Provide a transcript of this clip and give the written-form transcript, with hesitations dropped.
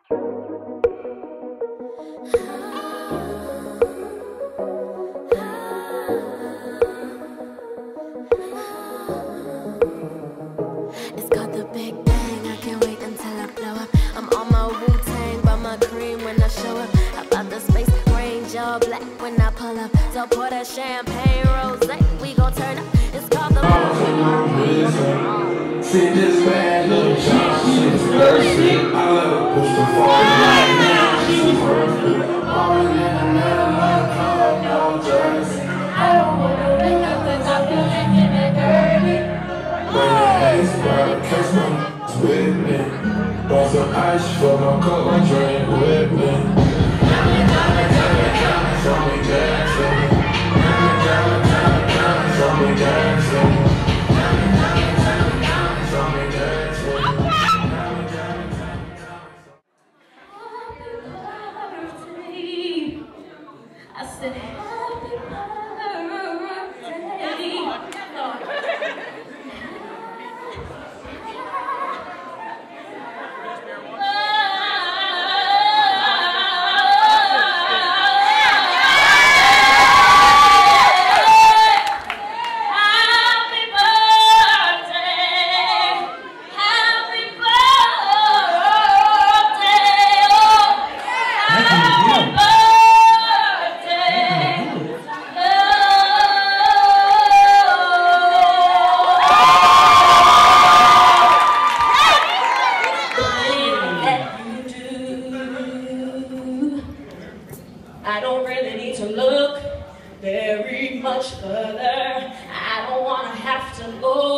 It's called the Big Bang. I can't wait until I blow up. I'm on my Wu-Tang, buy my cream when I show up. How about the Space Range all black when I pull up? So pour that champagne rosé, we gon' turn up. It's called the See this bad little child, she's thirsty. I let her push the phone right now. She's perfect. Falling in the middle of the club, no jersey. I don't wanna wake up and I feel like getting dirty. When the ace bird catch my with me. Want some ice for my cup, my drink with me. Show me dancing. Show me dancing. I said, happy I don't really need to look very much further. I don't wanna have to go